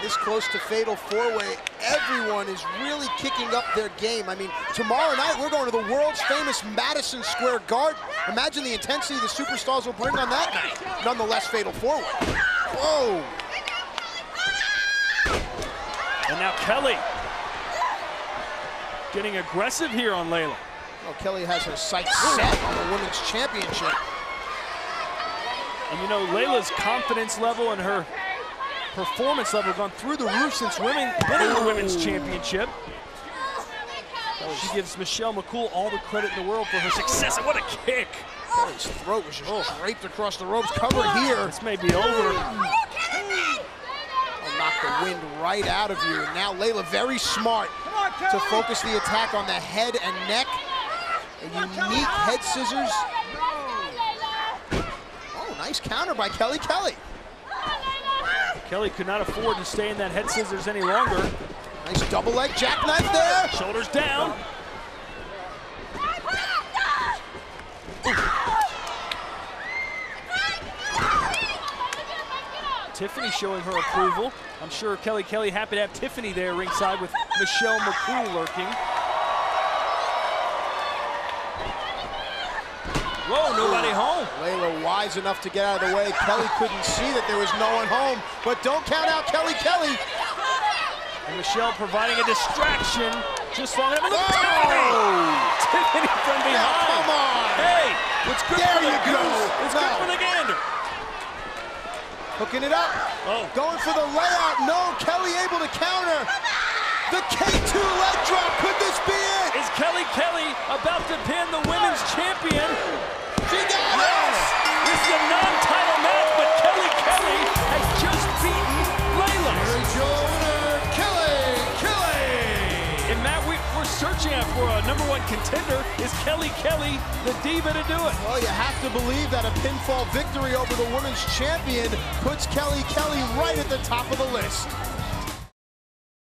this close to fatal four-way, everyone is really kicking up their game. I mean, tomorrow night we're going to the world's famous Madison Square Garden. Imagine the intensity the superstars will bring on that night. Nonetheless, fatal four-way. Whoa! And now Kelly getting aggressive here on Layla. Oh, Kelly has her sights set on the women's championship. And you know, Layla's confidence level and her performance level gone through the roof since winning the women's championship. She gives Michelle McCool all the credit in the world for her success, and what a kick. Kelly's throat was just draped across the ropes, covered here. This may be over. Knock the wind right out of you. Now Layla very smart to focus the attack on the head and neck. A unique head scissors. Oh, nice counter by Kelly. Kelly could not afford to stay in that head scissors any longer. Nice double leg jackknife there. Shoulders down. Tiffany showing her approval. I'm sure Kelly happy to have Tiffany there ringside with Michelle McCool lurking. Whoa, nobody home. Layla wise enough to get out of the way. Kelly couldn't see that there was no one home, but don't count out Kelly. And Michelle providing a distraction just long enough. Tiffany from behind. Yeah, come on. Hey, what's good there for the you go. goose, it's good for the gander. Hooking it up. Going for the layout. No, Kelly able to counter. The K2 leg drop. Could this be it? Is Kelly about to pin the women's champion? She got it! This is a non-title match, but Kelly has just beaten Layla. Kelly! And Matt, we're searching out for a #1 contender. Is Kelly the diva to do it? Well, you have to believe that a pinfall victory over the women's champion puts Kelly right at the top of the list.